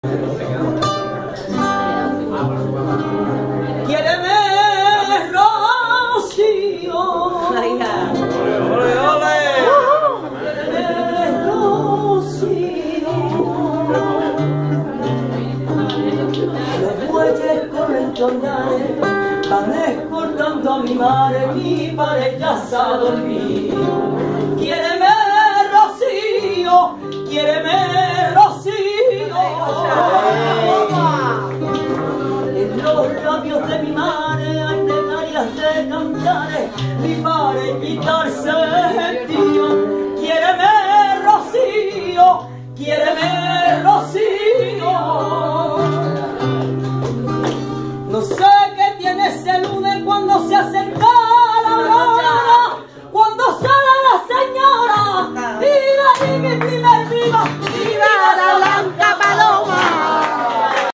Quiéreme, Rocío. ¡Ole, ole! Quiéreme, Rocío. Los bueyes corren jornales, van escoltando a mi padre ya se ha dormido. Quiéreme, Rocío, quiéreme.